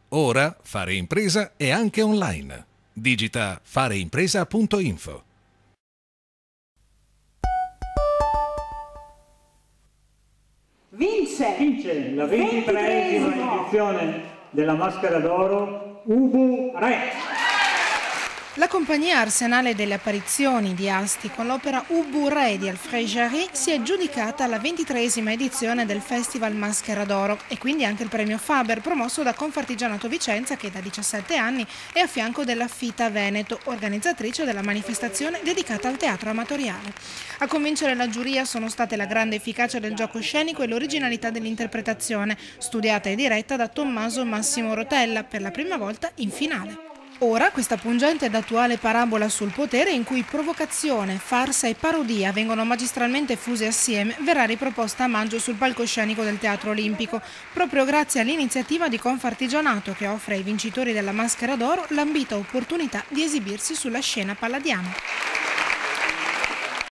Ora fare impresa è anche online. Digita fareimpresa.info. Vince la 23esima edizione della Maschera d'Oro Ubu Re. La compagnia Arsenale delle Apparizioni di Asti con l'opera Ubu Re di Alfred Jarry si è aggiudicata la 23esima edizione del Festival Maschera d'Oro e quindi anche il premio Faber promosso da Confartigianato Vicenza, che da 17 anni è a fianco della Fita Veneto, organizzatrice della manifestazione dedicata al teatro amatoriale. A convincere la giuria sono state la grande efficacia del gioco scenico e l'originalità dell'interpretazione, studiata e diretta da Tommaso Massimo Rotella per la prima volta in finale. Ora questa pungente ed attuale parabola sul potere, in cui provocazione, farsa e parodia vengono magistralmente fuse assieme, verrà riproposta a maggio sul palcoscenico del Teatro Olimpico, proprio grazie all'iniziativa di Confartigianato, che offre ai vincitori della Maschera d'Oro l'ambita opportunità di esibirsi sulla scena palladiana.